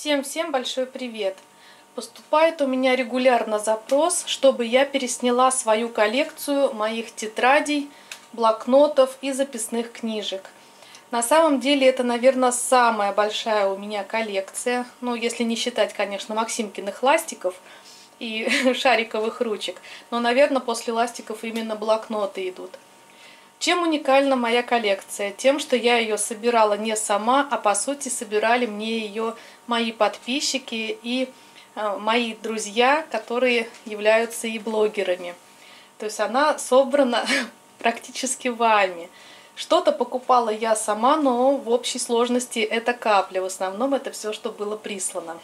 Всем большой привет! Поступает у меня регулярно запрос, чтобы я пересняла свою коллекцию моих тетрадей, блокнотов и записных книжек. На самом деле это, наверное, самая большая у меня коллекция, ну, если не считать, конечно, Максимкиных ластиков и шариковых ручек, но, наверное, после ластиков именно блокноты идут. Чем уникальна моя коллекция? Тем, что я ее собирала не сама, а по сути собирали мне ее мои подписчики и мои друзья, которые являются и блогерами. То есть она собрана практически вами. Что-то покупала я сама, но в общей сложности это капля. В основном это все, что было прислано.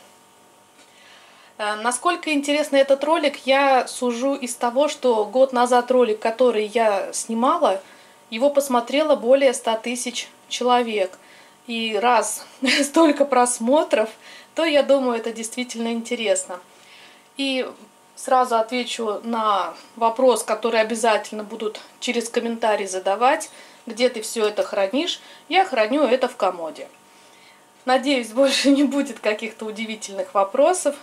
Насколько интересный этот ролик, я сужу из того, что год назад ролик, который я снимала, его посмотрело более 100 тысяч человек. И раз столько просмотров, то я думаю, это действительно интересно. И сразу отвечу на вопрос, который обязательно будут через комментарии задавать. Где ты все это хранишь? Я храню это в комоде. Надеюсь, больше не будет каких-то удивительных вопросов,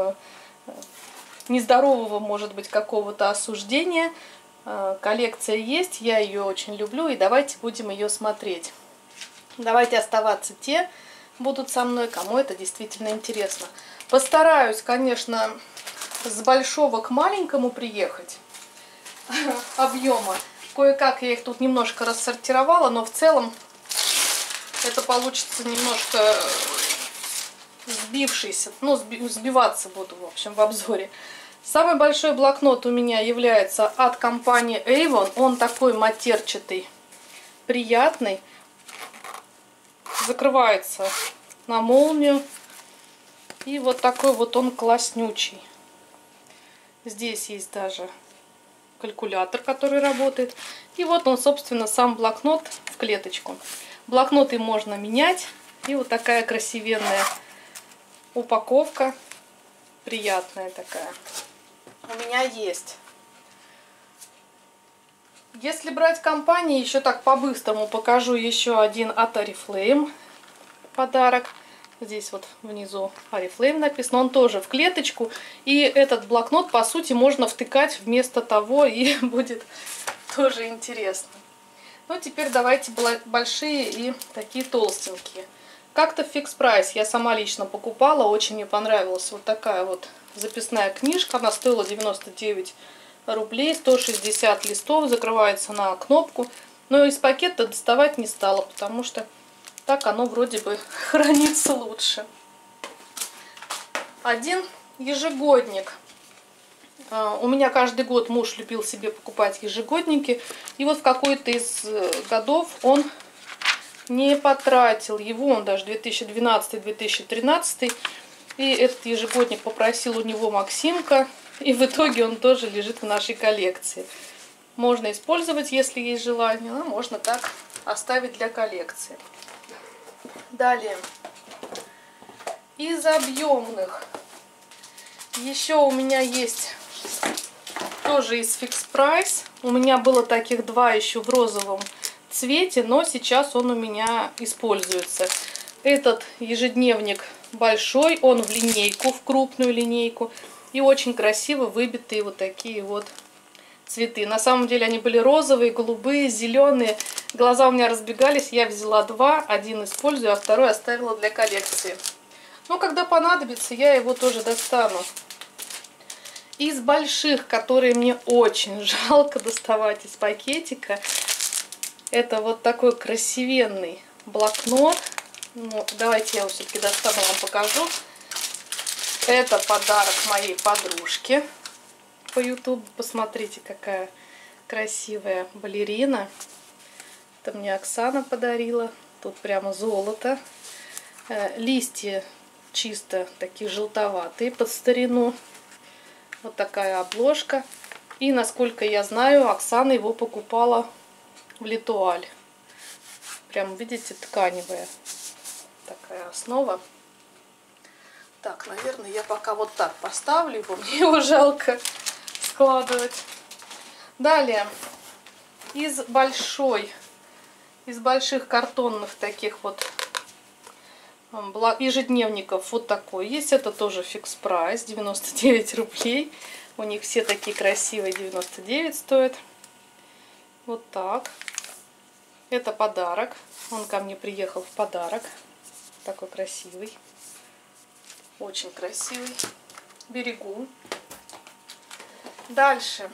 нездорового, может быть, какого-то осуждения. Коллекция есть, я ее очень люблю, и давайте будем ее смотреть. Давайте оставаться те будут со мной, кому это действительно интересно. Постараюсь, конечно, с большого к маленькому приехать объема. Кое-как я их тут немножко рассортировала, но в целом это получится немножко сбившийся, ну, сбиваться буду, в общем, в обзоре. Самый большой блокнот у меня является от компании Avon. Он такой матерчатый, приятный. Закрывается на молнию. И вот такой вот он класснючий. Здесь есть даже калькулятор, который работает. И вот он, собственно, сам блокнот в клеточку. Блокноты можно менять. И вот такая красивенная упаковка. Приятная такая. У меня есть. Если брать компании, еще так по-быстрому покажу еще один от Oriflame подарок. Здесь вот внизу Oriflame написано. Он тоже в клеточку. И этот блокнот, по сути, можно втыкать вместо того, и будет тоже интересно. Ну, теперь давайте большие и такие толстенькие. Как-то в Fix Price я сама лично покупала. Очень мне понравилась вот такая вот записная книжка. Она стоила 99 рублей, 160 листов, закрывается на кнопку. Но из пакета доставать не стала, потому что так оно вроде бы хранится лучше. Один ежегодник. У меня каждый год муж любил себе покупать ежегодники. И вот в какой-то из годов он не потратил его, он даже 2012-2013. И этот ежегодник попросил у него Максимка. И в итоге он тоже лежит в нашей коллекции. Можно использовать, если есть желание, а можно так оставить для коллекции. Далее. Из объемных. Еще у меня есть тоже из Fix Price. У меня было таких два еще в розовом цвете, но сейчас он у меня используется. Этот ежедневник большой, он в линейку, в крупную линейку. И очень красиво выбитые вот такие вот цветы. На самом деле они были розовые, голубые, зеленые. Глаза у меня разбегались. Я взяла два. Один использую, а второй оставила для коллекции. Но когда понадобится, я его тоже достану. Из больших, которые мне очень жалко доставать из пакетика, это вот такой красивенный блокнот. Ну, давайте я его все-таки достану, вам покажу. Это подарок моей подружке по YouTube. Посмотрите, какая красивая балерина. Это мне Оксана подарила. Тут прямо золото. Листья чисто такие желтоватые под старину. Вот такая обложка. И, насколько я знаю, Оксана его покупала в Летуаль. Прям, видите, тканевая такая основа. Так, наверное, я пока вот так поставлю его. Мне его жалко складывать. Далее. Из больших картонных таких вот ежедневников вот такой есть. Это тоже фикс прайс, 99 рублей. У них все такие красивые, 99 стоят. Вот так. Это подарок. Он ко мне приехал в подарок. Такой красивый. Очень красивый. Берегу. Дальше.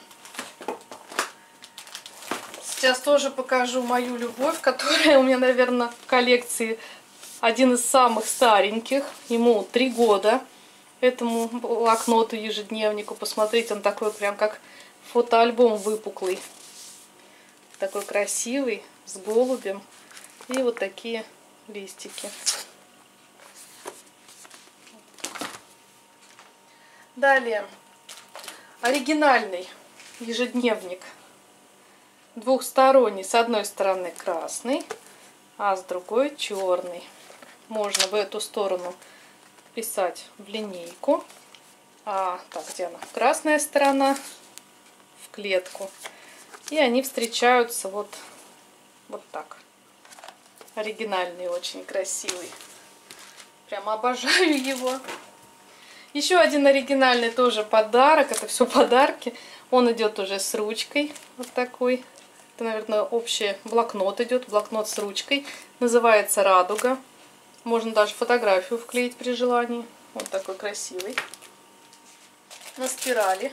Сейчас тоже покажу мою любовь, которая у меня, наверное, в коллекции один из самых стареньких. Ему 3 года. Этому блокноту, ежедневнику. Посмотрите, он такой прям как фотоальбом выпуклый. Такой красивый, с голубем. И вот такие листики. Далее. Оригинальный ежедневник. Двухсторонний. С одной стороны красный, а с другой черный. Можно в эту сторону писать в линейку. Так, где она? Красная сторона в клетку. И они встречаются вот так. Оригинальный, очень красивый. Прям обожаю его. Еще один оригинальный тоже подарок. Это все подарки. Он идет уже с ручкой. Вот такой. Это, наверное, общий блокнот идет. Блокнот с ручкой. Называется «Радуга». Можно даже фотографию вклеить при желании. Вот такой красивый. На спирали.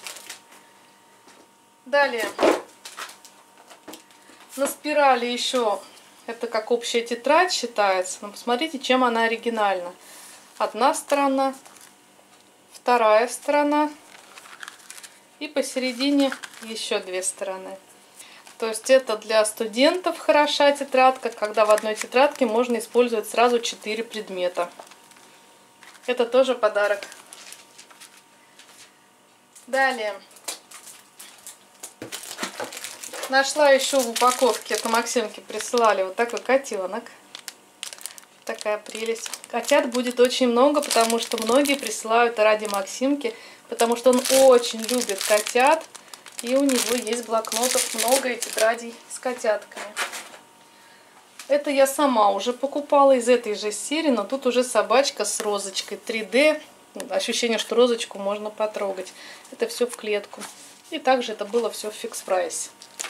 Далее. На спирали еще, это как общая тетрадь считается. Но посмотрите, чем она оригинальна. Одна сторона, вторая сторона. И посередине еще 2 стороны. То есть это для студентов хороша тетрадка, когда в одной тетрадке можно использовать сразу 4 предмета. Это тоже подарок. Далее. Нашла еще в упаковке, это Максимке присылали, вот такой котенок. Такая прелесть. Котят будет очень много, потому что многие присылают ради Максимки, потому что он очень любит котят. И у него есть блокнотов много и тетрадей с котятками. Это я сама уже покупала из этой же серии, но тут уже собачка с розочкой 3D. Ощущение, что розочку можно потрогать. Это все в клетку. И также это было все в фикс прайсе.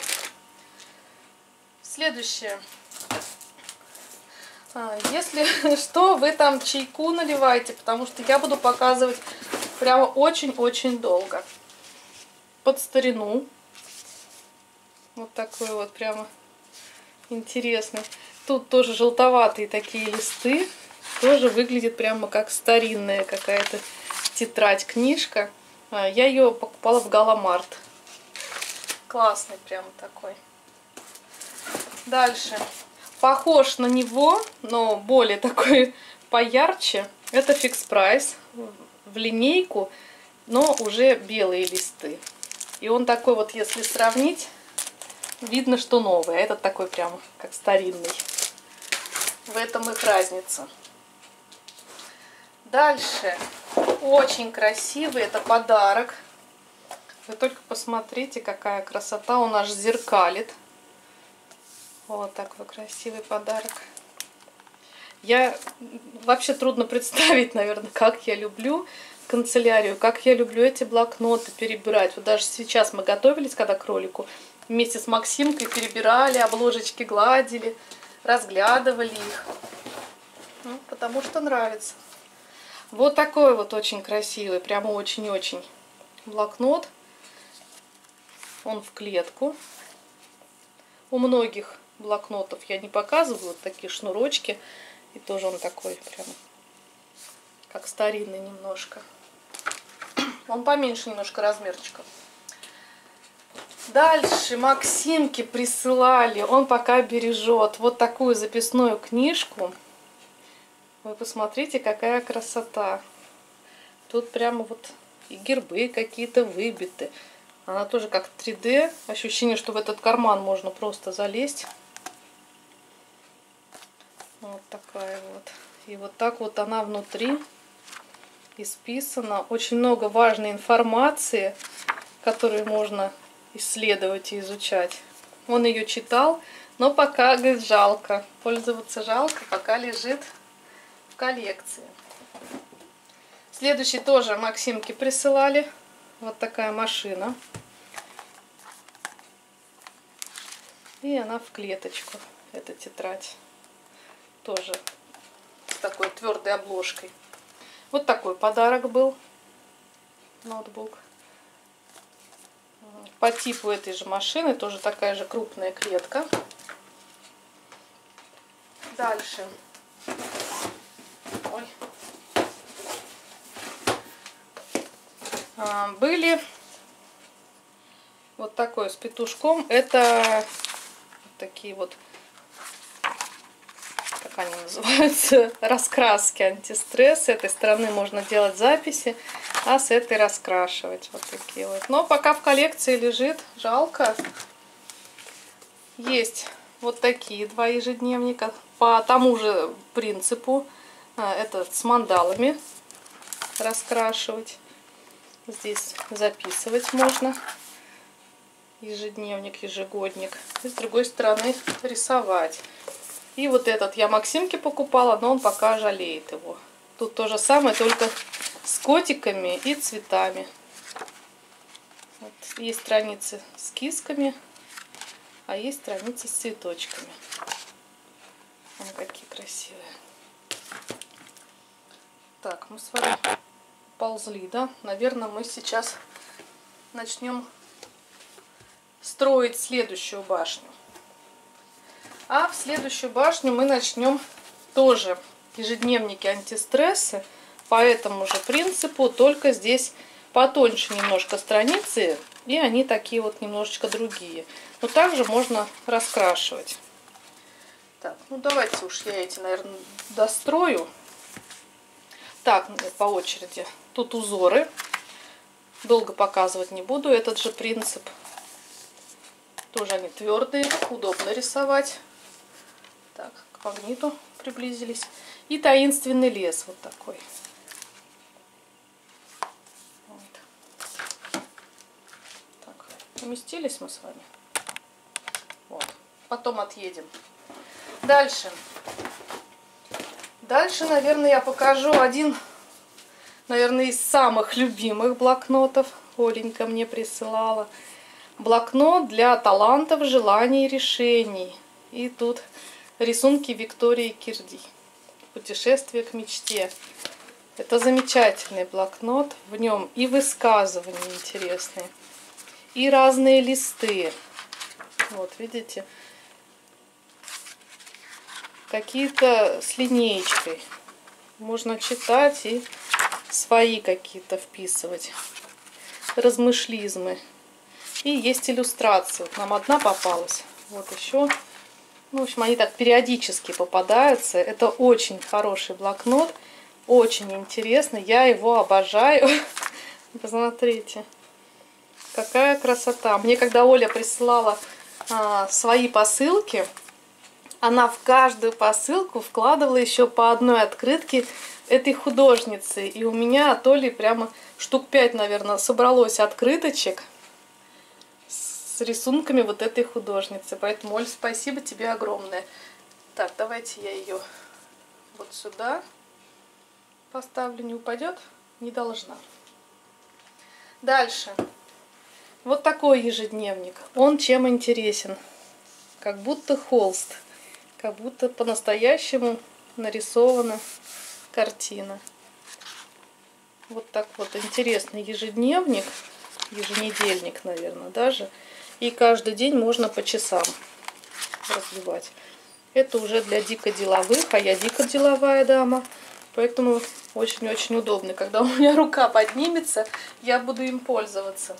Следующее. Если что, вы там чайку наливаете, потому что я буду показывать прямо очень-очень долго. Под старину. Вот такой вот прямо интересный. Тут тоже желтоватые такие листы. Тоже выглядит прямо как старинная какая-то тетрадь, книжка. Я ее покупала в Галамарт. Классный прямо такой. Дальше. Похож на него, но более такой поярче. Это фикс прайс в линейку, но уже белые листы. И он такой вот, если сравнить, видно, что новый. А этот такой прям как старинный. В этом их разница. Дальше. Очень красивый. Это подарок. Вы только посмотрите, какая красота. Он аж зеркалит. Вот такой красивый подарок. Вообще трудно представить, наверное, как я люблю канцелярию, как я люблю эти блокноты перебирать. Вот даже сейчас мы готовились, когда к ролику, вместе с Максимкой перебирали, обложечки гладили, разглядывали их. Ну, потому что нравится. Вот такой вот очень красивый, прямо очень-очень блокнот. Он в клетку. У многих блокнотов я не показываю, вот такие шнурочки. И тоже он такой прям как старинный немножко. Он поменьше немножко размерчиков. Дальше Максимке присылали, он пока бережет вот такую записную книжку. Вы посмотрите, какая красота. Тут прямо вот и гербы какие-то выбиты. Она тоже как 3D. Ощущение, что в этот карман можно просто залезть. Вот такая вот. И вот так вот она внутри исписана. Очень много важной информации, которую можно исследовать и изучать. Он ее читал, но пока, говорит, жалко. Пользоваться жалко, пока лежит в коллекции. Следующий тоже Максимке присылали. Вот такая машина. И она в клеточку. Эта тетрадь. Тоже с такой твердой обложкой. Вот такой подарок был. Ноутбук. По типу этой же машины. Тоже такая же крупная клетка. Дальше. Ой. Были вот такой с петушком. Это вот такие вот, как они называются, раскраски антистресс. С этой стороны можно делать записи, а с этой раскрашивать. Вот такие вот. Но пока в коллекции лежит, жалко. Есть вот такие два ежедневника по тому же принципу. Этот с мандалами раскрашивать. Здесь записывать можно. Ежедневник, ежегодник. И с другой стороны рисовать. И вот этот я Максимке покупала, но он пока жалеет его. Тут то же самое, только с котиками и цветами. Вот. Есть страницы с кисками, а есть страницы с цветочками. Они какие красивые. Так, мы с вами ползли, да? Наверное, мы сейчас начнем строить следующую башню. А в следующую башню мы начнем тоже ежедневники антистрессы по этому же принципу, только здесь потоньше немножко страницы, и они такие вот немножечко другие. Но также можно раскрашивать. Так, ну давайте уж я эти, наверное, дострою. Так, по очереди. Тут узоры. Долго показывать не буду. Этот же принцип. Тоже они твердые. Удобно рисовать. Так, к магниту приблизились. И таинственный лес вот такой. Вот. Так, поместились мы с вами. Вот. Потом отъедем. Дальше. Дальше, наверное, я покажу один, наверное, из самых любимых блокнотов. Оленька мне присылала. Блокнот для талантов, желаний и решений. И тут рисунки Виктории Кирди. Путешествие к мечте. Это замечательный блокнот. В нем и высказывания интересные, и разные листы. Вот, видите? Какие-то с линеечкой. Можно читать и свои какие-то вписывать. Размышлизмы. И есть иллюстрации. Вот нам одна попалась. Вот еще. Ну, в общем, они так периодически попадаются. Это очень хороший блокнот. Очень интересный. Я его обожаю. Посмотрите. Какая красота. Мне когда Оля присылала свои посылки, она в каждую посылку вкладывала еще по одной открытке этой художницы. И у меня от Оли прямо штук 5, наверное, собралось открыточек с рисунками вот этой художницы. Поэтому, Оль, спасибо тебе огромное. Так, давайте я ее вот сюда поставлю. Не упадет? Не должна. Дальше. Вот такой ежедневник. Он чем интересен? Как будто холст. Как будто по-настоящему нарисована картина. Вот так вот интересный ежедневник, еженедельник, наверное, даже. И каждый день можно по часам разбивать. Это уже для дико деловых, а я дико деловая дама. Поэтому очень-очень удобно. Когда у меня рука поднимется, я буду им пользоваться.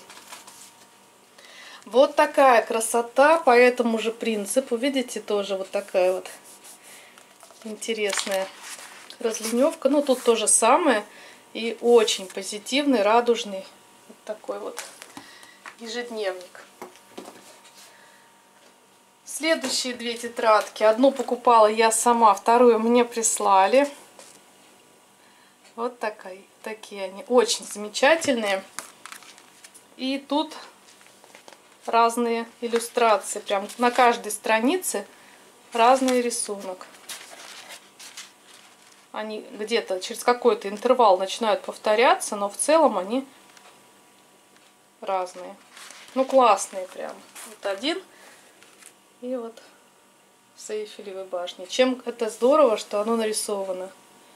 Вот такая красота по этому же принципу. Видите, тоже вот такая вот интересная разлиневка. Ну, тут то же самое. И очень позитивный, радужный вот такой вот ежедневник. Следующие две тетрадки. Одну покупала я сама, вторую мне прислали. Вот такие они. Очень замечательные. И тут разные иллюстрации. Прям на каждой странице разный рисунок. они где-то через какой-то интервал начинают повторяться, но в целом они разные. Ну, классные прям. Вот один и вот с Эйфелевой башни. Чем это здорово, что оно нарисовано.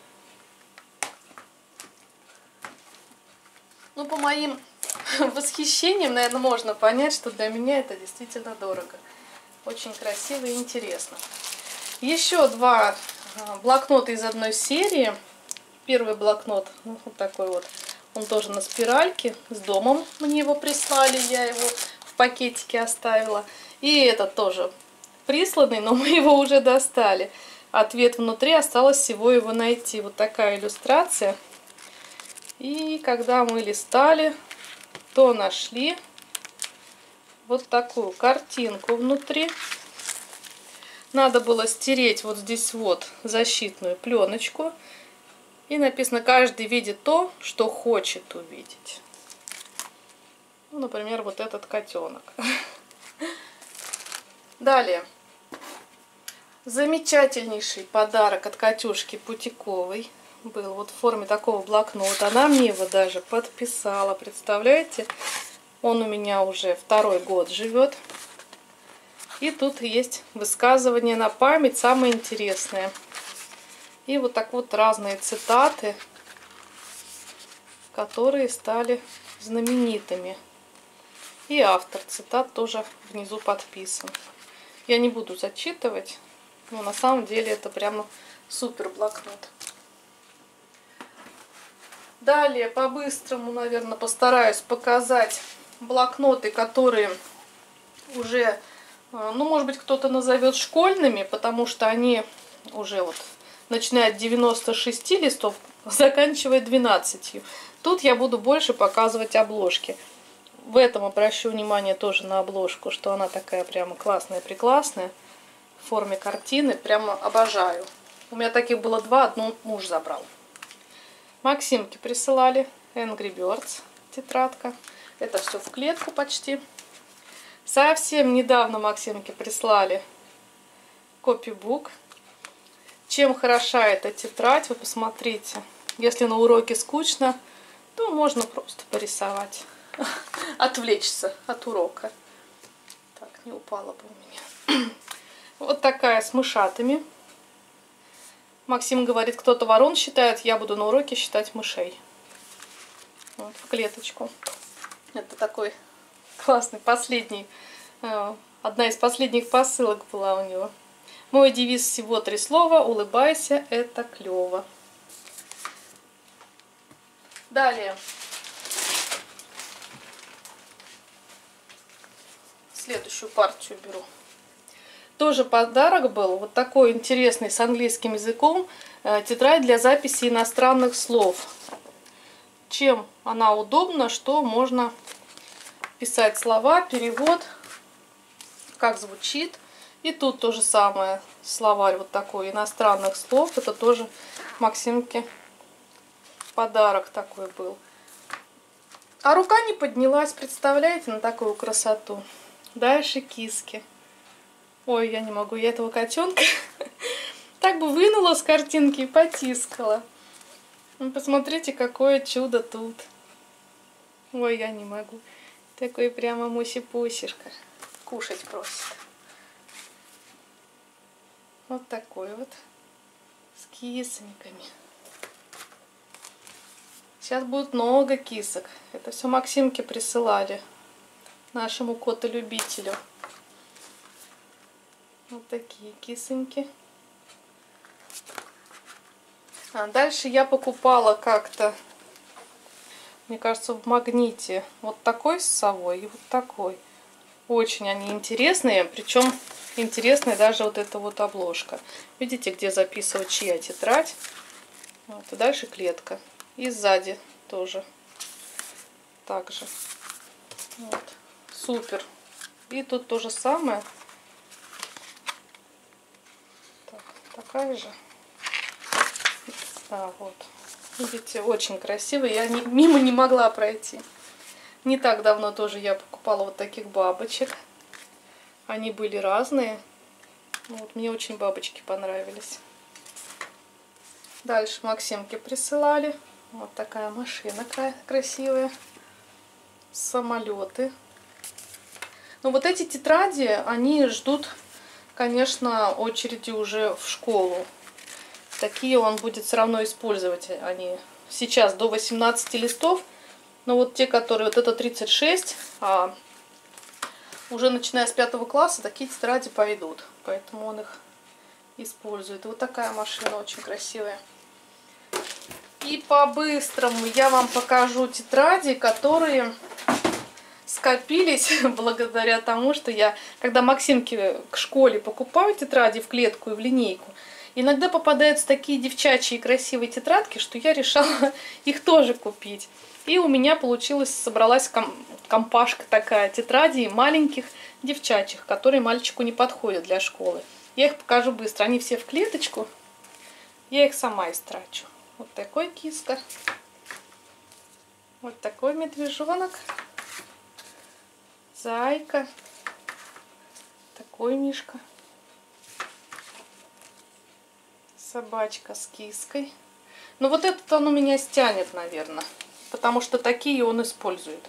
Ну, по моим восхищениям, наверное, можно понять, что для меня это действительно дорого. Очень красиво и интересно. Еще два блокнота из одной серии. Первый блокнот, вот такой вот, он тоже на спиральке. С домом мне его прислали, я его в пакетике оставила. И этот тоже присланный, но мы его уже достали. Ответ внутри, осталось всего его найти. Вот такая иллюстрация. И когда мы листали, то нашли вот такую картинку внутри. Надо было стереть вот здесь вот защитную пленочку. И написано: каждый видит то, что хочет увидеть. Ну, например, вот этот котенок. Далее. Замечательнейший подарок от Катюшки Путиковой был вот в форме такого блокнота. Она мне его даже подписала. Представляете? Он у меня уже 2-й год живет. И тут есть высказывание на память, самое интересное. И вот так вот разные цитаты, которые стали знаменитыми. И автор цитат тоже внизу подписан. Я не буду зачитывать, но на самом деле это прямо супер блокнот. Далее по-быстрому, наверное, постараюсь показать блокноты, которые уже, ну, может быть, кто-то назовет школьными, потому что они уже вот начиная от 96 листов, заканчивая 12. Тут я буду больше показывать обложки. В этом обращу внимание тоже на обложку, что она такая прямо классная-преклассная, в форме картины. Прямо обожаю. У меня таких было 2, одну муж забрал. Максимки присылали. Angry Birds тетрадка. Это все в клетку почти. Совсем недавно Максимки прислали копибук. Чем хороша эта тетрадь, вы посмотрите. Если на уроке скучно, то можно просто порисовать. Отвлечься от урока. Так, не упала бы у меня. Вот такая с мышатами. Максим говорит, кто-то ворон считает, я буду на уроке считать мышей. Вот, в клеточку. Это такой классный, последний. Одна из последних посылок была у него. Мой девиз всего 3 слова: улыбайся, это клево. Далее. Следующую партию беру. Тоже подарок был. Вот такой интересный с английским языком. Тетрадь для записи иностранных слов. Чем она удобна, что можно писать слова, перевод, как звучит. И тут то же самое. Словарь вот такой иностранных слов. Это тоже Максимке подарок такой был. А рука не поднялась, представляете, на такую красоту. Дальше киски. Ой, я не могу, я этого котенка так бы вынула с картинки и потискала. Ну, посмотрите, какое чудо тут. Ой, я не могу. Такой прямо муси-пусишка. Кушать просит. Вот такой вот. С кисоньками. Сейчас будет много кисок. Это все Максимке присылали. Нашему коту-любителю. Вот такие кисоньки. А дальше я покупала как-то, мне кажется, в Магните. Вот такой с совой и вот такой. Очень они интересные. Причем интересная даже вот эта вот обложка. Видите, где записывать, чья тетрадь. Вот, и дальше клетка. И сзади тоже. Также. Вот. Супер. И тут то же самое. Так, такая же. Да, вот. Видите, очень красиво. Я мимо не могла пройти. Не так давно тоже я покупала вот таких бабочек. Они были разные. Вот, мне очень бабочки понравились. Дальше Максимке присылали. Вот такая машина красивая. Самолеты. Но вот эти тетради, они ждут, конечно, очереди уже в школу. Такие он будет все равно использовать. Они сейчас до 18 листов. Но вот те, которые, вот это 36, а уже начиная с 5 класса такие тетради пойдут. Поэтому он их использует. Вот такая машина очень красивая. И по-быстрому я вам покажу тетради, которые скопились благодаря тому, что я, когда Максимке к школе покупаю тетради в клетку и в линейку, иногда попадаются такие девчачьи красивые тетрадки, что я решала их тоже купить. И у меня получилось, собралась компашка такая тетрадей маленьких девчачьих, которые мальчику не подходят для школы. Я их покажу быстро. Они все в клеточку. Я их сама истрачу. Вот такой киска. Вот такой медвежонок. Зайка. Такой мишка. Собачка с киской. Но вот этот он у меня стянет, наверное. Потому что такие он использует.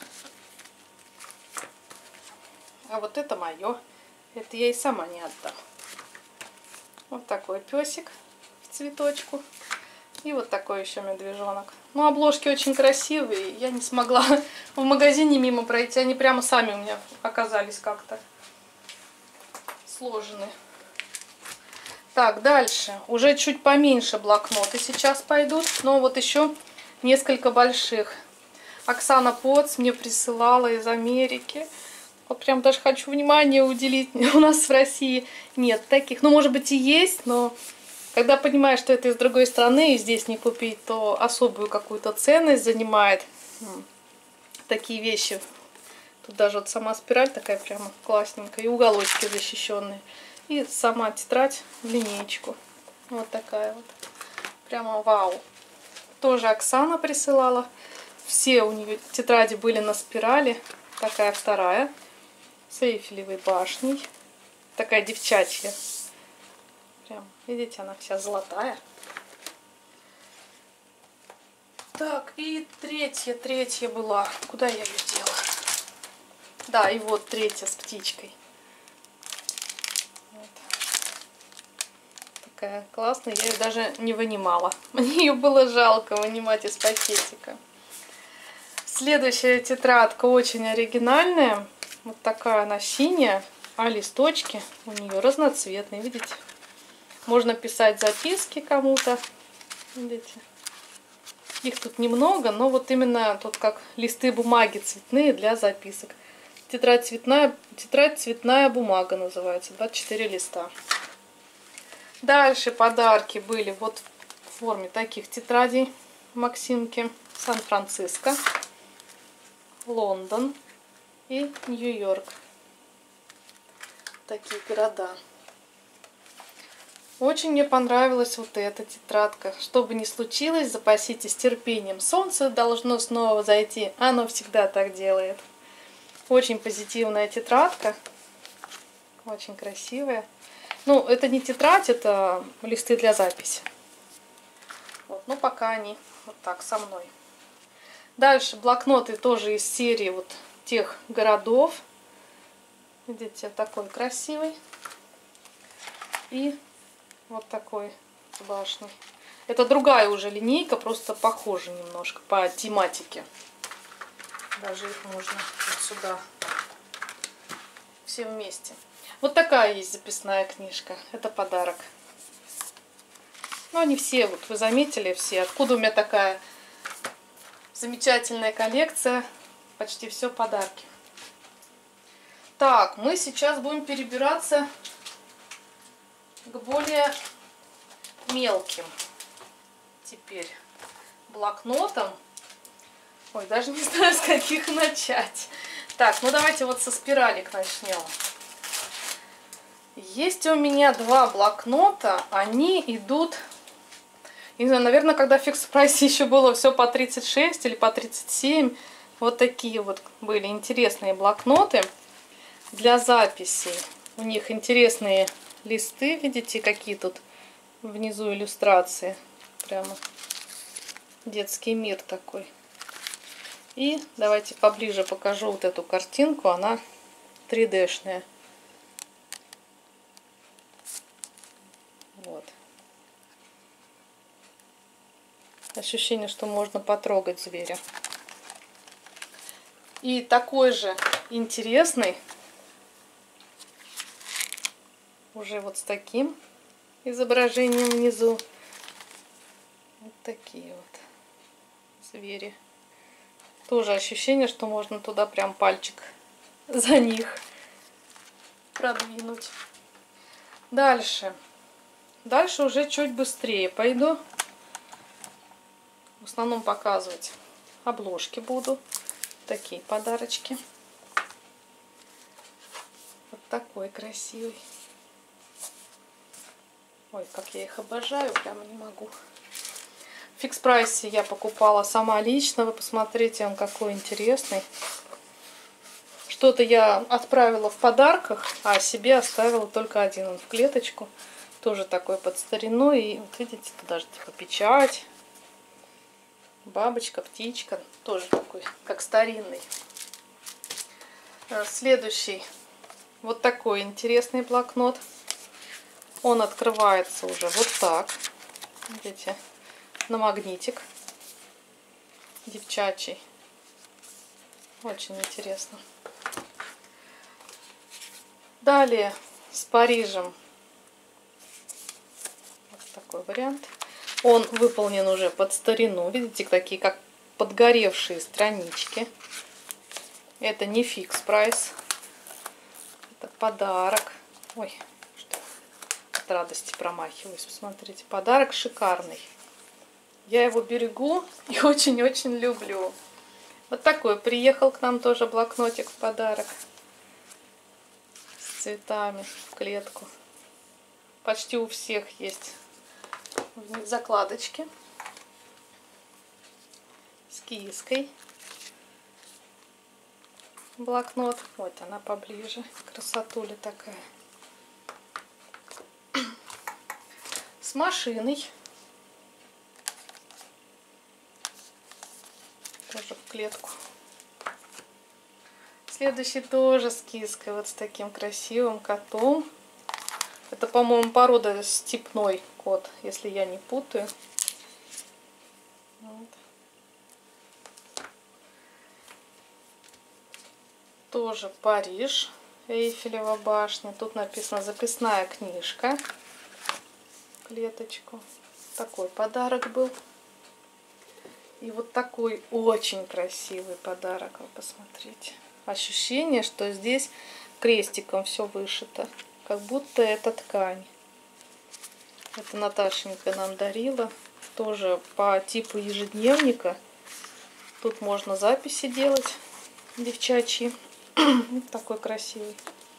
А вот это мое. Это я и сама не отдам. Вот такой песик в цветочку. И вот такой еще медвежонок. Ну, обложки очень красивые. Я не смогла в магазине мимо пройти. Они прямо сами у меня оказались как-то сложены. Так, дальше. Уже чуть поменьше блокноты сейчас пойдут. Но вот еще несколько больших. Оксана Поц мне присылала из Америки. Вот прям даже хочу внимание уделить. У нас в России нет таких. Ну, может быть, и есть, но когда понимаешь, что это из другой страны и здесь не купить, то особую какую-то ценность занимает такие вещи. Тут даже вот сама спираль такая прямо классненькая. И уголочки защищенные. И сама тетрадь в линеечку. Вот такая вот. Прямо вау. Тоже Оксана присылала. Все у нее тетради были на спирали. Такая вторая. С Эйфелевой башней. Такая девчачья. Прям, видите, она вся золотая. Так, и третья была. Куда я ее дела? Да, и вот третья с птичкой. Вот. Такая классная. Я ее даже не вынимала. Мне ее было жалко вынимать из пакетика. Следующая тетрадка очень оригинальная. Вот такая она синяя. А листочки у нее разноцветные. Видите? Можно писать записки кому-то. Видите? Их тут немного, но вот именно тут как листы бумаги цветные для записок. Тетрадь цветная бумага называется. 24 листа. Дальше подарки были вот в форме таких тетрадей Максимки. Сан-Франциско, Лондон и Нью-Йорк. Такие города. Очень мне понравилась вот эта тетрадка. Что бы ни случилось, запаситесь терпением. Солнце должно снова зайти. Оно всегда так делает. Очень позитивная тетрадка. Очень красивая. Ну, это не тетрадь, это листы для записи. Вот, ну, пока они вот так со мной. Дальше блокноты тоже из серии вот тех городов. Видите, такой красивый. И вот такой с башней. Это другая уже линейка, просто похожа немножко по тематике. Даже их можно вот сюда все вместе. Вот такая есть записная книжка. Это подарок. Ну, они все, вот вы заметили все, откуда у меня такая замечательная коллекция. Почти все подарки. Так, мы сейчас будем перебираться к более мелким теперь блокнотам. Ой, даже не знаю, с каких начать. Так, ну давайте вот со спиралек начнем. Есть у меня два блокнота. Они идут, не знаю, наверное, когда в фикс прайсе еще было все по 36 или по 37. Вот такие вот были интересные блокноты для записей. У них интересные листы, видите, какие тут внизу иллюстрации. прямо детский мир такой. И давайте поближе покажу вот эту картинку. Она 3D-шная. Вот. Ощущение, что можно потрогать зверя. И такой же интересный, уже вот с таким изображением внизу. Вот такие вот звери. Тоже ощущение, что можно туда прям пальчик за них продвинуть. Дальше. Дальше уже чуть быстрее пойду. В основном показывать обложки буду. Такие подарочки. Вот такой красивый. Ой, как я их обожаю, прямо не могу. В Фикс Прайсе я покупала сама лично. Вы посмотрите, он какой интересный. Что-то я отправила в подарках, а себе оставила только один. Он в клеточку. Тоже такой под старину. И вот видите, тут даже типа печать. Бабочка, птичка. Тоже такой, как старинный. Следующий. Вот такой интересный блокнот. Он открывается уже вот так. Видите, на магнитик. Девчачий. Очень интересно. Далее с Парижем. Вот такой вариант. Он выполнен уже под старину. Видите, такие как подгоревшие странички. Это не Фикс Прайс. Это подарок. Ой, что от радости промахиваюсь. Посмотрите, подарок шикарный. Я его берегу и очень-очень люблю. Вот такой приехал к нам тоже блокнотик в подарок. С цветами в клетку. Почти у всех есть закладочки. С киской. Блокнот. Вот она поближе. Красотуля такая. С машиной. Тоже в клетку. Следующий тоже с киской. Вот с таким красивым котом. Это, по-моему, порода степной кот, если я не путаю. Вот. Тоже Париж, Эйфелева башня. Тут написано записная книжка. Клеточку. Такой подарок был. И вот такой очень красивый подарок. Вы посмотрите. Ощущение, что здесь крестиком все вышито. Как будто это ткань. Это Наташенька нам дарила. Тоже по типу ежедневника. Тут можно записи делать девчачьи. Вот такой красивый.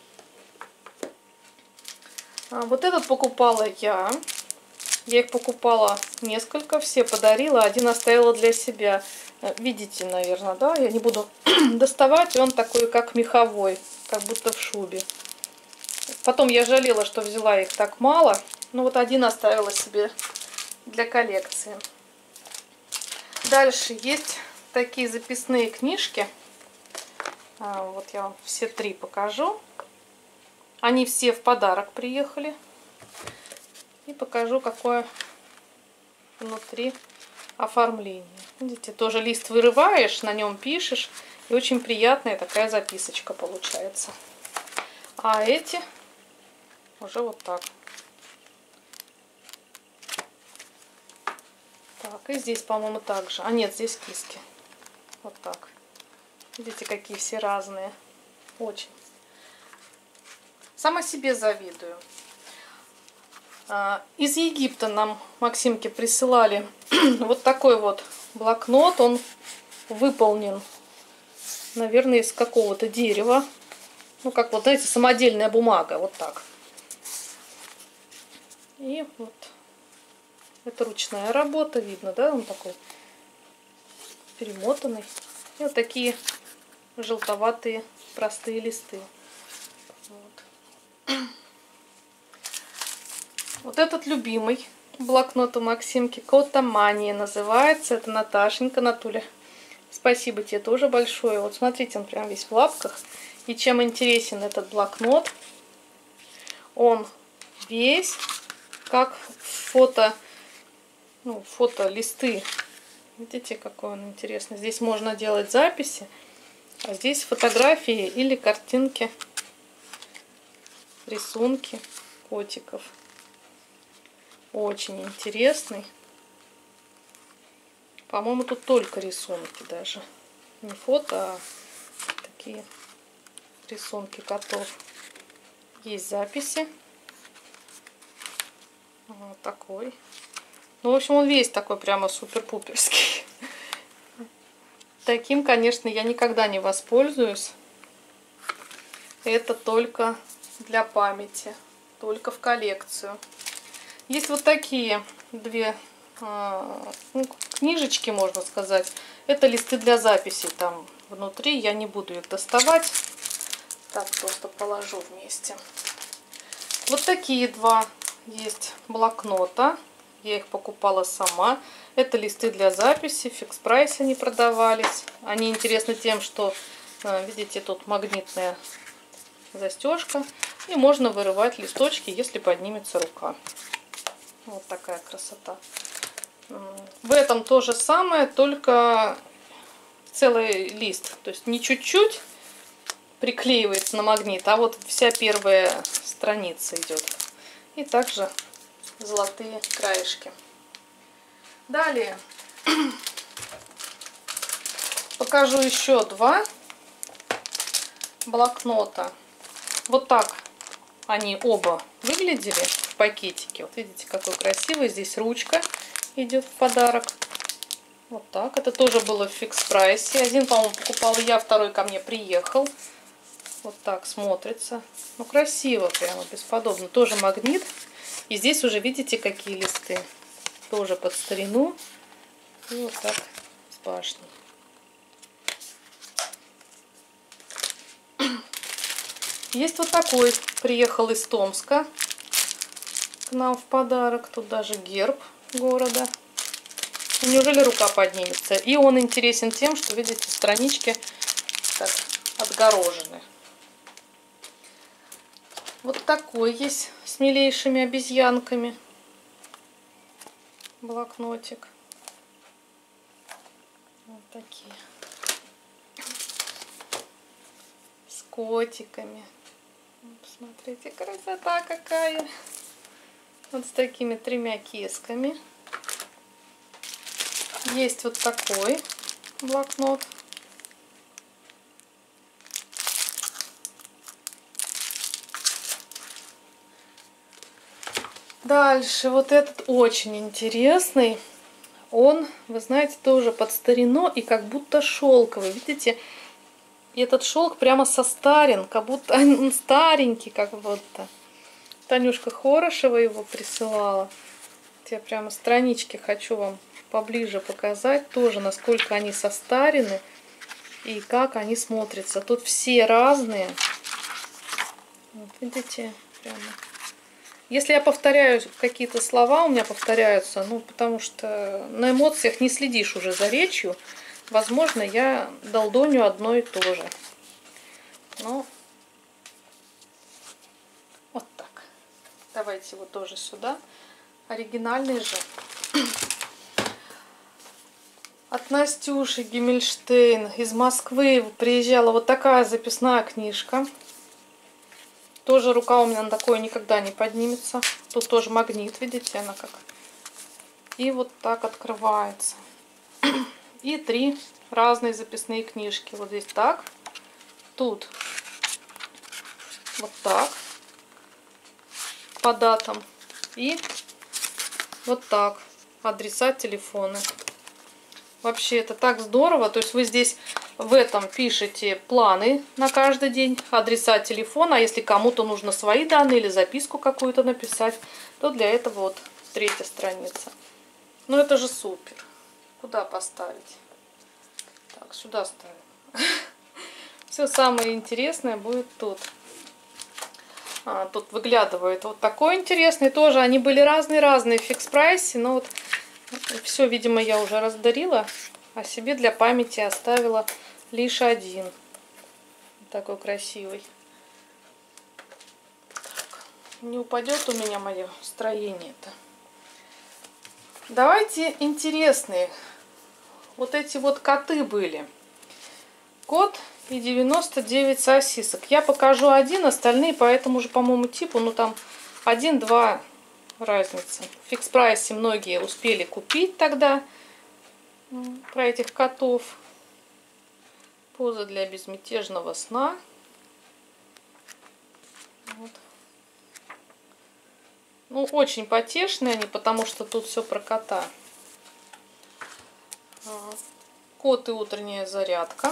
Вот этот покупала я. Я их покупала несколько. Все подарила. Один оставила для себя. Видите, наверное, да? Я не буду доставать. Он такой, как меховой. Как будто в шубе. Потом я жалела, что взяла их так мало. Но вот один оставила себе для коллекции. Дальше есть такие записные книжки. Вот я вам все три покажу. Они все в подарок приехали. И покажу, какое внутри оформление. Видите, тоже лист вырываешь, на нем пишешь. И очень приятная такая записочка получается. А эти уже вот так. Так, и здесь, по-моему, так же. А нет, здесь киски. Вот так. Видите, какие все разные. Очень. Сама себе завидую. Из Египта нам Максимке присылали вот такой вот блокнот. Он выполнен, наверное, из какого-то дерева. Ну, как вот, знаете, самодельная бумага. Вот так. И вот. Это ручная работа. Видно, да? Он такой перемотанный. И вот такие желтоватые простые листы. Вот. Вот этот любимый Блокнот у Максимки Котомания называется. Это Наташенька, Натуля. Спасибо тебе тоже большое. Вот смотрите, он прям весь в лапках. И чем интересен этот блокнот, он весь как фото, ну, фотолисты. Видите, какой он интересный. Здесь можно делать записи, а здесь фотографии или картинки, рисунки котиков. Очень интересный. По-моему, тут только рисунки даже. Не фото, а такие рисунки котов. Есть записи. Вот такой. Ну, в общем, он весь такой прямо супер-пуперский. Таким, конечно, я никогда не воспользуюсь. Это только для памяти. Только в коллекцию. Есть вот такие две книжечки, можно сказать. Это листы для записей. Там внутри я не буду их доставать. Так, просто положу вместе. Вот такие два есть блокнота. Я их покупала сама. Это листы для записи. В фикс-прайсе они продавались. Они интересны тем, что, видите, тут магнитная застежка. И можно вырывать листочки, если поднимется рука. Вот такая красота. В этом то же самое, только целый лист. То есть не чуть-чуть приклеивается на магнит, а вот вся первая страница идет. И также золотые краешки. Далее покажу еще два блокнота. Вот так они оба выглядели в пакетике. Вот видите, какой красивый. Здесь ручка идет в подарок. Вот так. Это тоже было в фикс-прайсе. Один, по-моему, покупала я, второй ко мне приехал. Вот так смотрится. Ну, красиво прямо, бесподобно. Тоже магнит. И здесь уже видите, какие листы. Тоже под старину. И вот так с башней. Есть вот такой. Приехал из Томска к нам в подарок. Тут даже герб города. Неужели рука поднимется? И он интересен тем, что, видите, странички так отгорожены. Вот такой есть с милейшими обезьянками блокнотик. Вот такие. С котиками. Посмотрите, красота какая. Вот с такими тремя кисками. Есть вот такой блокнот. Дальше вот этот очень интересный. Он, вы знаете, тоже под старину и как будто шелковый. Видите, этот шелк прямо состарен, как будто он старенький, как будто. Танюшка Хорошева его присылала. Я прямо странички хочу вам поближе показать. Тоже, насколько они состарены и как они смотрятся. Тут все разные. Вот, видите, прямо. Если я повторяю какие-то слова, у меня повторяются, ну, потому что на эмоциях не следишь уже за речью. Возможно, я долдоню одно и то же. Ну, вот так. Давайте его тоже сюда. Оригинальный же. От Настюши Гиммельштейн из Москвы приезжала вот такая записная книжка. Тоже рука у меня на такое никогда не поднимется. Тут тоже магнит, видите, она как. И вот так открывается. И три разные записные книжки. Вот здесь так. Тут вот так. По датам. И вот так. Адреса, телефоны. Вообще это так здорово. То есть вы здесь в этом пишете планы на каждый день, адреса, телефона. А если кому-то нужно свои данные или записку какую-то написать, то для этого вот третья страница. Ну это же супер. Куда поставить? Так, сюда ставим. Все самое интересное будет тут. Тут выглядывает вот такой интересный. Тоже они были разные-разные в фикс-прайсе. Но вот все, видимо, я уже раздарила. А себе для памяти оставила лишь один. Такой красивый. Так, не упадет у меня мое строение-то. Давайте интересные. Вот эти вот коты были. Кот и 99 сосисок. Я покажу один, остальные по этому же, по-моему, типу. Ну там 1-2 разница. В фикс-прайсе многие успели купить тогда. Про этих котов. Поза для безмятежного сна. Вот. Ну, очень потешные они, потому что тут все про кота. Кот и утренняя зарядка.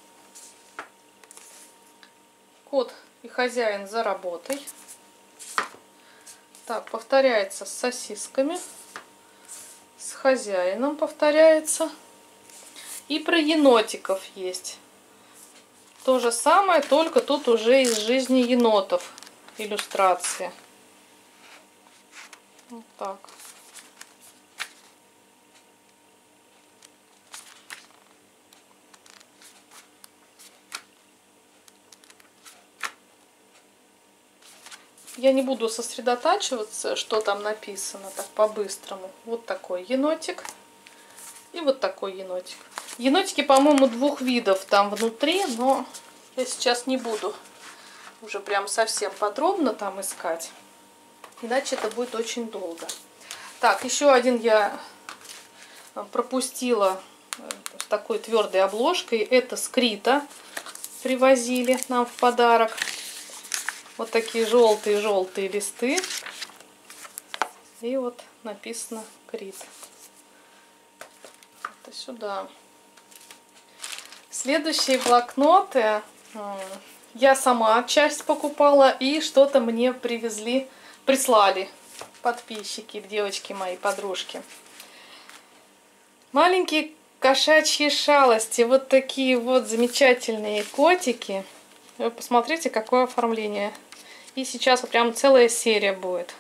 Кот и хозяин за работой. Так, повторяется с сосисками. С хозяином повторяется. И про енотиков есть. То же самое, только тут уже из жизни енотов иллюстрация. Вот так. Я не буду сосредотачиваться, что там написано, так по-быстрому. Вот такой енотик. И вот такой енотик. Енотики, по-моему, двух видов там внутри, но я сейчас не буду уже прям совсем подробно там искать. Иначе это будет очень долго. Так, еще один я пропустила с такой твердой обложкой. Это Скрита привозили нам в подарок. Вот такие желтые-желтые листы. И вот написано Крит. Это сюда. Следующие блокноты я сама часть покупала. И что-то мне прислали подписчики, девочки мои, подружки. Маленькие кошачьи шалости. Вот такие вот замечательные котики. Вы посмотрите, какое оформление. И сейчас вот прям целая серия будет.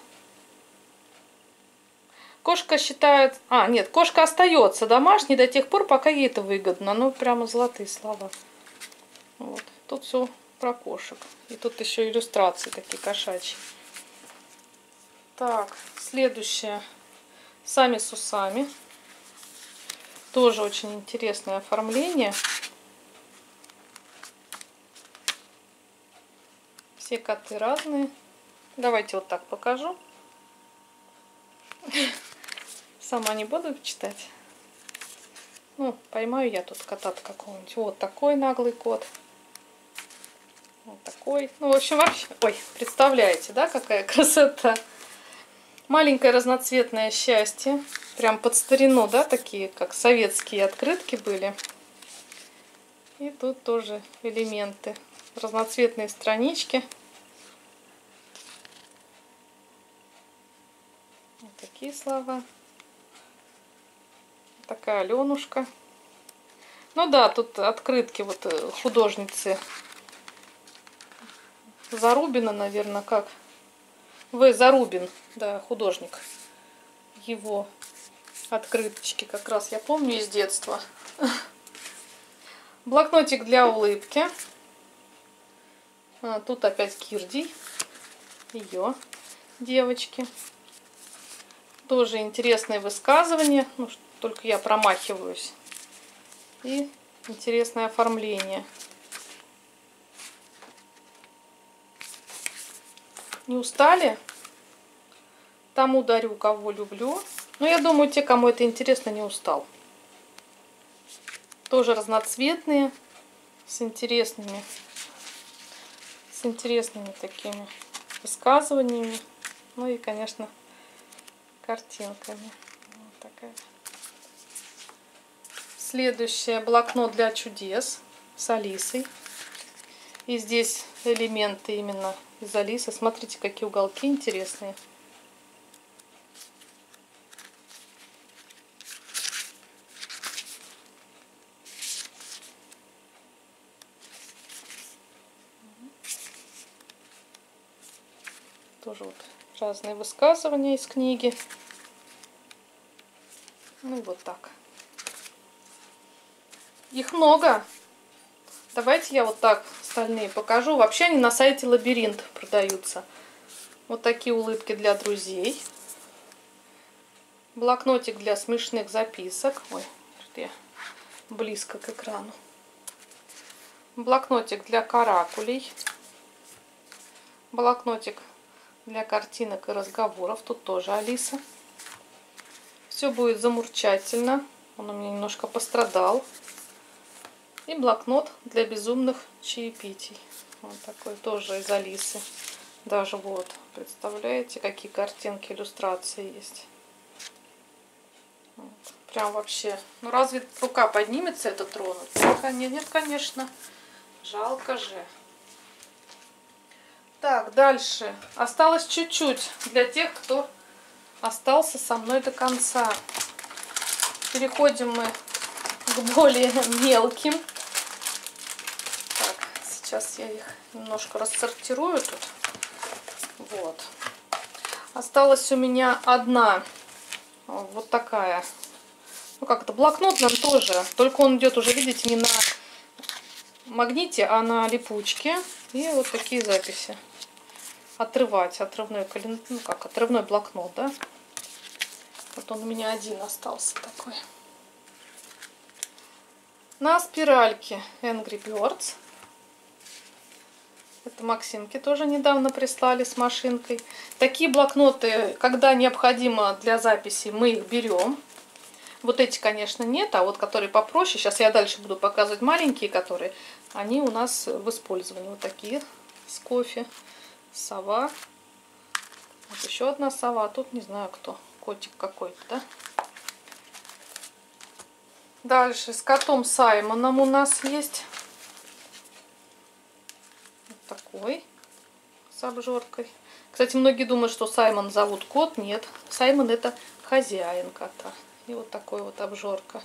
Кошка считает... нет, кошка остается домашней до тех пор, пока ей это выгодно. Ну, прямо золотые слова. Вот. Тут все про кошек. И тут еще иллюстрации такие кошачьи. Так, следующее. Сами с усами. Тоже очень интересное оформление. Все коты разные. Давайте вот так покажу. Сама не буду читать. Ну, поймаю я тут кота-то какого-нибудь. Вот такой наглый кот. Вот такой. Ну, в общем, вообще... Ой, представляете, да, какая красота. Маленькое разноцветное счастье. Прям под старину, да, такие, как советские открытки были. И тут тоже элементы. Разноцветные странички. Вот такие слова. Такая Аленушка. Ну да, тут открытки вот художницы Зарубина, наверное, как? Зарубин, да, художник. Его открыточки как раз я помню из детства. Блокнотик для улыбки. Тут опять Кирдий. Ее девочки. Тоже интересное высказывание. Ну, только я промахиваюсь. И интересное оформление. Не устали? Тому дарю, кого люблю. Но я думаю, те, кому это интересно, не устал. Тоже разноцветные, с интересными такими высказываниями. Ну и, конечно, картинками. Вот такая. Следующее блокнот для чудес с Алисой. И здесь элементы именно из Алисы. Смотрите, какие уголки интересные. Тоже вот разные высказывания из книги. Ну и вот так. Их много. Давайте я вот так остальные покажу. Вообще они на сайте Лабиринт продаются. Вот такие улыбки для друзей. Блокнотик для смешных записок. Ой, что я близко к экрану. Блокнотик для каракулей. Блокнотик для картинок и разговоров. Тут тоже Алиса. Все будет замурчательно. Он у меня немножко пострадал. И блокнот для безумных чаепитий. Вот такой тоже из Алисы. Даже вот, представляете, какие картинки, иллюстрации есть. Вот. Прям вообще. Ну разве рука поднимется это тронуть? Нет, конечно. Жалко же. Так, дальше. Осталось чуть-чуть для тех, кто остался со мной до конца. Переходим мы к более мелким. Так, сейчас я их немножко рассортирую тут. Вот. Осталась у меня одна вот такая. Ну как это, блокнот нам тоже. Только он идет уже, видите, не на магните, а на липучке. И вот такие записи. Отрывать. Отрывной ну как, отрывной блокнот, да? Вот он у меня один остался такой. На спиральке Angry Birds. Это Максимке тоже недавно прислали с машинкой. Такие блокноты, когда необходимо для записи, мы их берем. Вот эти, конечно, нет, а вот которые попроще. Сейчас я дальше буду показывать маленькие, которые. Они у нас в использовании. Вот такие с кофе. Сова. Вот еще одна сова. Тут не знаю кто. Котик какой-то, да? Дальше с котом Саймоном у нас есть. Вот такой. С обжоркой. Кстати, многие думают, что Саймон зовут кот. Нет. Саймон это хозяин кота. И вот такой вот обжорка.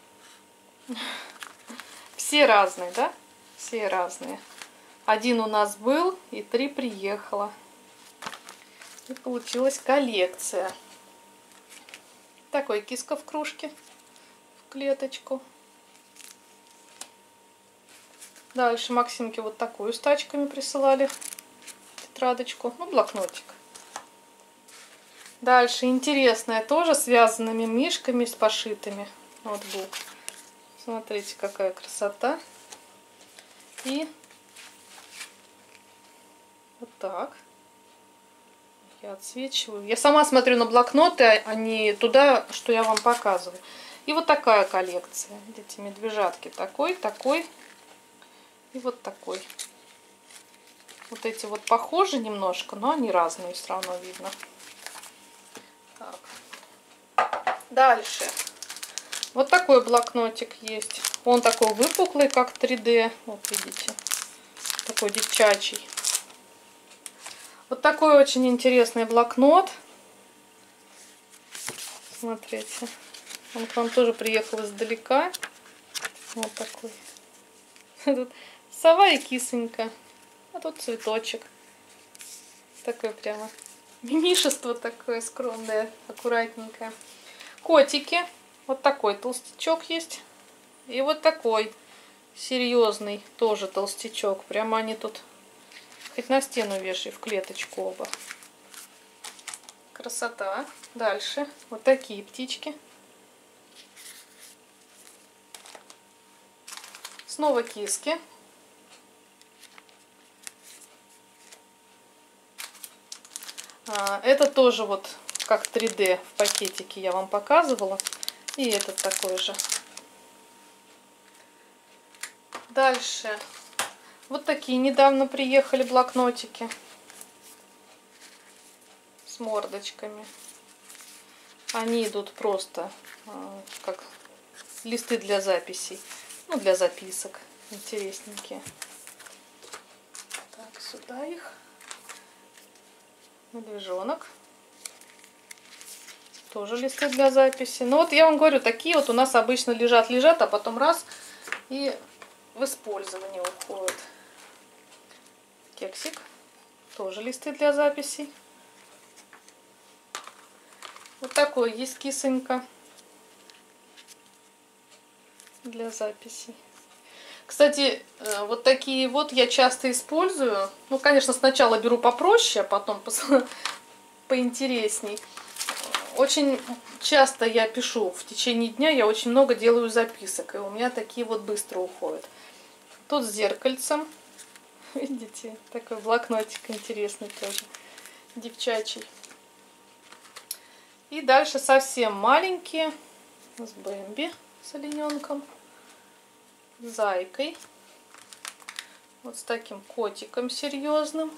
Все разные, да? Все разные. Один у нас был, и 3 приехало. И получилась коллекция. Такой киска в кружке. В клеточку. Дальше Максимке вот такую с тачками присылали. Тетрадочку. Ну, блокнотик. Дальше интересное тоже с вязаными мишками, с пошитыми. Ноутбук. Смотрите, какая красота. И вот так. Я отсвечиваю. Я сама смотрю на блокноты, а не туда, что я вам показываю. И вот такая коллекция. Видите, медвежатки. Такой, такой. И вот такой. Вот эти вот похожи немножко, но они разные, все равно видно. Так. Дальше. Вот такой блокнотик есть. Он такой выпуклый, как 3D. Вот видите. Такой девчачий. Вот такой очень интересный блокнот. Смотрите. Он к вам тоже приехал издалека. Вот такой. Тут сова и кисонька. А тут цветочек. Такое прямо мимишество такое скромное, аккуратненькое. Котики. Вот такой толстячок есть. И вот такой серьезный тоже толстячок. Прямо они тут хоть на стену вешай, в клеточку оба. Красота. Дальше. Вот такие птички. Снова киски. Это тоже вот как 3D в пакетике я вам показывала. И этот такой же. Дальше. Вот такие недавно приехали блокнотики. С мордочками. Они идут просто как листы для записей. Ну, для записок. Интересненькие. Так, сюда их. Медвежонок. Тоже листы для записи. Ну вот я вам говорю, такие вот у нас обычно лежат, а потом раз и в использование уходят. Кексик. Тоже листы для записей. Вот такой есть кисонька для записей. Кстати, вот такие вот я часто использую. Ну, конечно, сначала беру попроще, а потом поинтересней. Очень часто я пишу в течение дня, я очень много делаю записок, и у меня такие вот быстро уходят. Тут с зеркальцем, видите, такой блокнотик интересный тоже, девчачий. И дальше совсем маленькие, с Бэмби, с олененком, с зайкой, вот с таким котиком серьезным.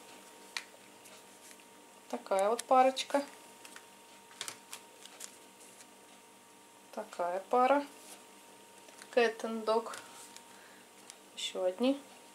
Такая вот парочка. Такая пара. Cat and Dog. Еще одни.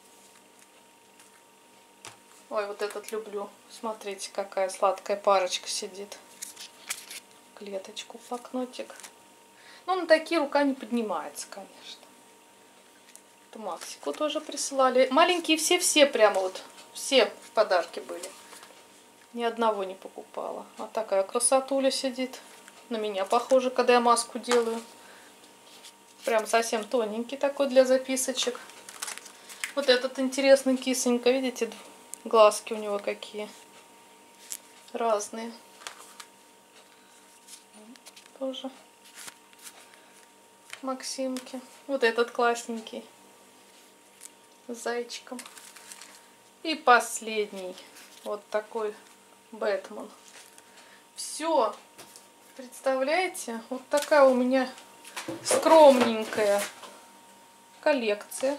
Ой, вот этот люблю. Смотрите, какая сладкая парочка сидит. Клеточку, блокнотик. Ну, на такие рука не поднимается, конечно. Это Максику тоже присылали. Маленькие все прямо вот. Все в подарке были. Ни одного не покупала. Вот такая красотуля сидит. На меня похоже, когда я маску делаю. Прям совсем тоненький такой для записочек. Вот этот интересный кисонька. Видите, глазки у него какие разные. Тоже Максимки. Вот этот классненький. С зайчиком. И последний. Вот такой Бэтмен. Все. Представляете? Вот такая у меня скромненькая коллекция.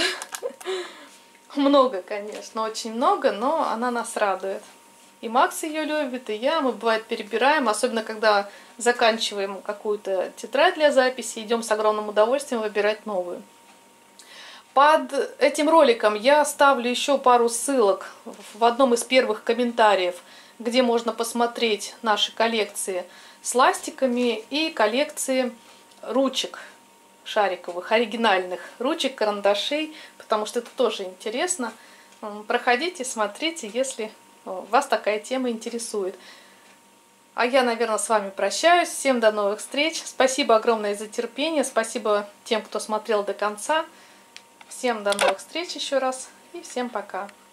Много, конечно, очень много, но она нас радует. И Макс ее любит, и я. Мы, бывает, перебираем, особенно когда заканчиваем какую-то тетрадь для записи, идем с огромным удовольствием выбирать новую. Под этим роликом я оставлю еще пару ссылок в одном из первых комментариев, где можно посмотреть наши коллекции с ластиками и коллекции ручек шариковых, оригинальных ручек, карандашей, потому что это тоже интересно. Проходите, смотрите, если вас такая тема интересует. А я, наверное, с вами прощаюсь. Всем до новых встреч. Спасибо огромное за терпение. Спасибо тем, кто смотрел до конца. Всем до новых встреч еще раз. И всем пока.